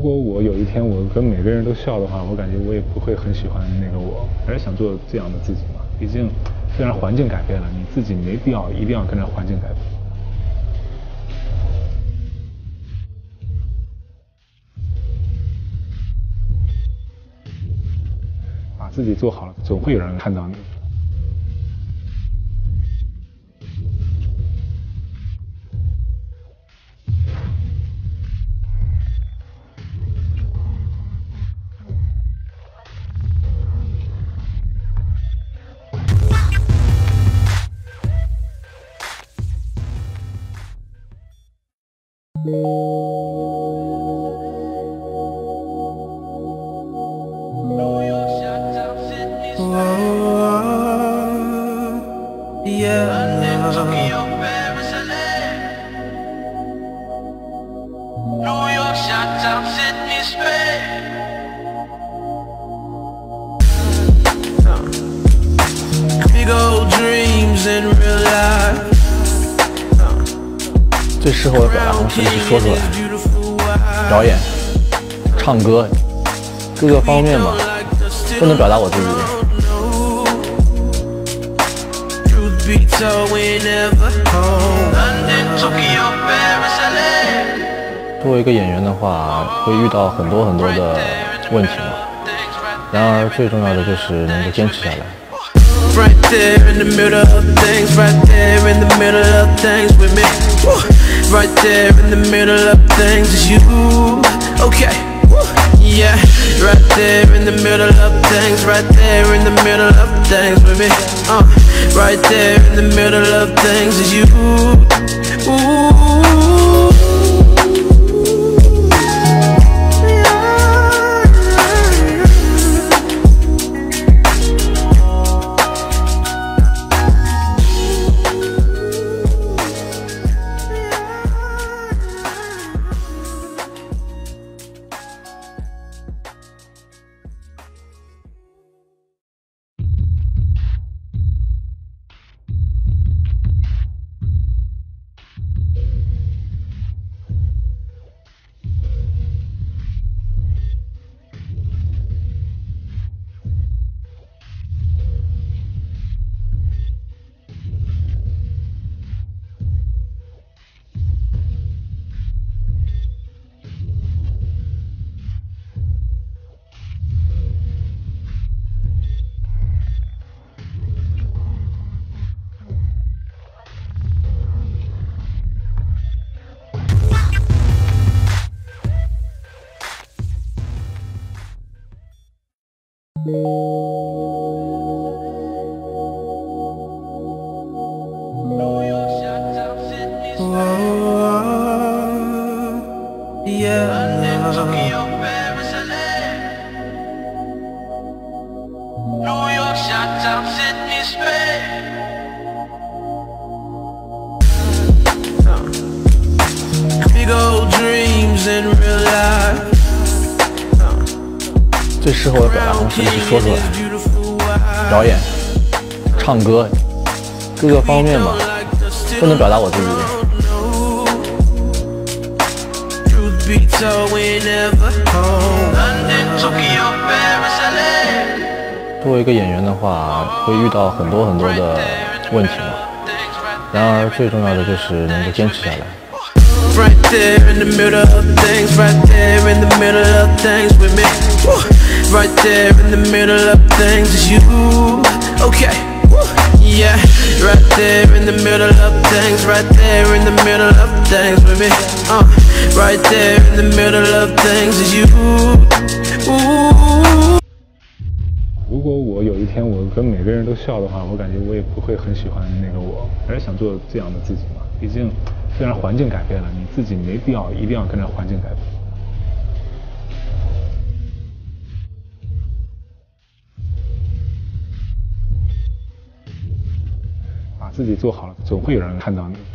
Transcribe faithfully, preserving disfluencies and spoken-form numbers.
果我有一天我跟每个人都笑的话，我感觉我也不会很喜欢那个我，还是想做这样的自己嘛。毕竟，虽然环境改变了，你自己没必要一定要跟着环境改变。把自己做好了，总会有人看到你。 最适合我的表达方式是说出来，表演、唱歌，各个方面嘛，都能表达我自己。作为一个演员的话，会遇到很多很多的问题嘛，然而最重要的就是能够坚持下来。Right there in the middle of things, right there in the middle of things with me. Right there in the middle of things is you. Okay, yeah. Right there in the middle of things, right there in the middle of things with me. Uh, right there in the middle of things is you. Ooh.最适合我的表达方式是说出来，表演、唱歌，各个方面嘛，都能表达我自己。作为一个演员的话，会遇到很多很多的问题嘛，然而最重要的就是能够坚持下来。Right there in the middle of things, right there in the middle of things with me. Right there in the middle of things is you. Okay, yeah. Right there in the middle of things, right there in the middle of things with me. Uh, right there in the middle of things is you. Ooh. 如果我有一天我跟每个人都笑的话，我感觉我也不会很喜欢那个我，还是想做这样的自己嘛。毕竟，虽然环境改变了，你自己没必要一定要跟着环境改变。把自己做好了，总会有人看到你。